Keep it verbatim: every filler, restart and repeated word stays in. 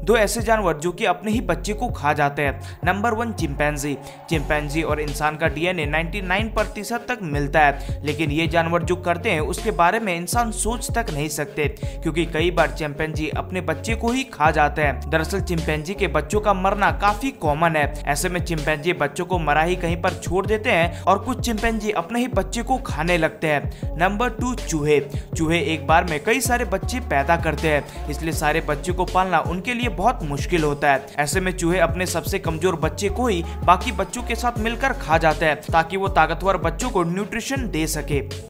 दो ऐसे जानवर जो कि अपने ही बच्चे को खा जाते हैं। Number one, chimpanzee. चिंपैंजी और इंसान का डीएनए निन्यानवे प्रतिशत तक मिलता है, लेकिन ये जानवर जो करते हैं उसके बारे में इंसान सोच तक नहीं सकते, क्योंकि कई बार चिंपैंजी अपने बच्चे को ही खा जाते हैं। दरअसल चिंपैंजी के बच्चों का मरना काफी कॉमन है। ऐसे में चिंपैंजी बच्चों को मरा ही कहीं पर छोड़ देते हैं और कुछ चिंपैंजी अपने ही बच्चे को खाने लगते हैं। नंबर टू, चूहे। चूहे एक बार में कई सारे बच्चे पैदा करते हैं, इसलिए सारे बच्चे को पालना उनके लिए बहुत मुश्किल होता है। ऐसे में चूहे अपने सबसे कमजोर बच्चे को ही बाकी बच्चों के साथ मिलकर खा जाते हैं, ताकि वो ताकतवर बच्चों को न्यूट्रिशन दे सके।